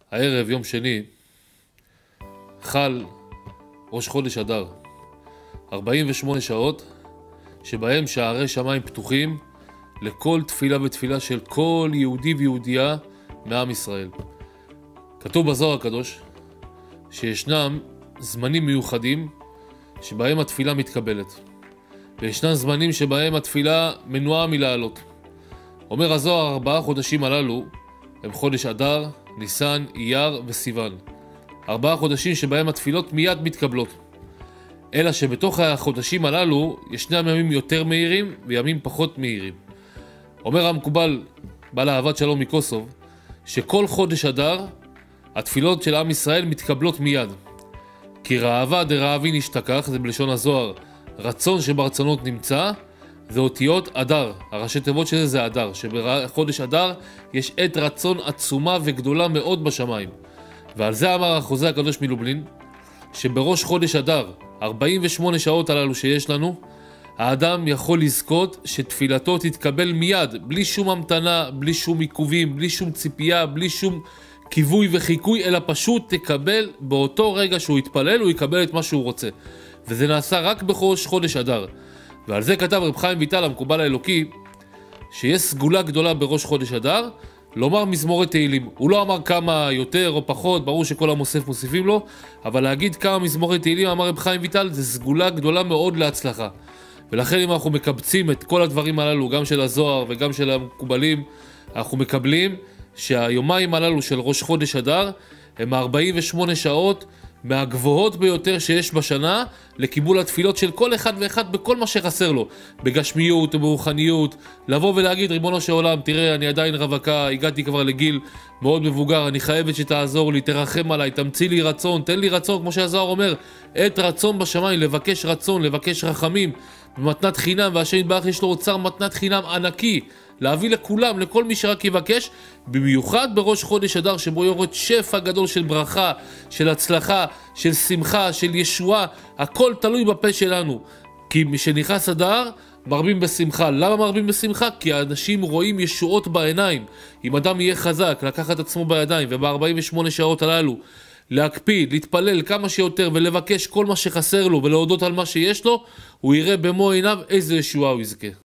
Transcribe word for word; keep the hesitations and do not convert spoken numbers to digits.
הערב, יום שני, חל ראש חודש אדר. ארבעים ושמונה שעות שבהם שערי שמיים פתוחים לכל תפילה ותפילה של כל יהודי ויהודייה מעם ישראל. כתוב בזוהר הקדוש שישנם זמנים מיוחדים שבהם התפילה מתקבלת, וישנם זמנים שבהם התפילה מנועה מלעלות. אומר הזוהר, ארבעה חודשים הללו הם חודש אדר, ניסן, אייר וסיוון. ארבעה חודשים שבהם התפילות מיד מתקבלות. אלא שבתוך החודשים הללו ישנם ימים יותר מהירים וימים פחות מהירים. אומר המקובל בעל אהבת שלום מקוסוב שכל חודש אדר התפילות של עם ישראל מתקבלות מיד. כי רעבה דרעבי נשתכח, זה בלשון הזוהר, רצון שברצונות נמצא, זה אותיות אדר. הראשי תיבות של זה זה אדר, שבחודש אדר יש עת רצון עצומה וגדולה מאוד בשמיים. ועל זה אמר החוזה הקדוש מלובלין, שבראש חודש אדר, ארבעים ושמונה שעות הללו שיש לנו, האדם יכול לזכות שתפילתו תתקבל מיד, בלי שום המתנה, בלי שום עיכובים, בלי שום ציפייה, בלי שום קיווי וחיקוי, אלא פשוט תקבל באותו רגע שהוא יתפלל, הוא יקבל את מה שהוא רוצה. וזה נעשה רק בראש חודש אדר. ועל זה כתב רב חיים ויטל, המקובל האלוקי, שיש סגולה גדולה בראש חודש אדר, לומר מזמורי תהילים. הוא לא אמר כמה יותר או פחות, ברור שכל המוסף מוסיפים לו, אבל להגיד כמה מזמורי תהילים, אמר רב חיים ויטל, זה סגולה גדולה מאוד להצלחה. ולכן אם אנחנו מקבצים את כל הדברים הללו, גם של הזוהר וגם של המקובלים, אנחנו מקבלים שהיומיים הללו של ראש חודש אדר הם ארבעים ושמונה שעות מהגבוהות ביותר שיש בשנה לקיבול התפילות של כל אחד ואחד בכל מה שחסר לו, בגשמיות וברוחניות. לבוא ולהגיד, ריבונו של עולם, תראה, אני עדיין רווקה, הגעתי כבר לגיל מאוד מבוגר, אני חייבת שתעזור לי, תרחם עליי, תמציא לי רצון, תן לי רצון, כמו שהזוהר אומר, עת רצון בשמיים, לבקש רצון, לבקש רחמים במתנת חינם, והשם יתברך יש לו אוצר מתנת חינם ענקי להביא לכולם, לכל מי שרק יבקש, במיוחד בראש חודש אדר שבו יורד שפע גדול של ברכה, של הצלחה, של שמחה, של ישועה. הכל תלוי בפה שלנו, כי משנכנס אדר מרבים בשמחה. למה מרבים בשמחה? כי האנשים רואים ישועות בעיניים. אם אדם יהיה חזק, לקחת עצמו בידיים, וב-ארבעים ושמונה שעות הללו להקפיד, להתפלל כמה שיותר ולבקש כל מה שחסר לו ולהודות על מה שיש לו, הוא יראה במו עיניו איזה ישועה הוא יזכה.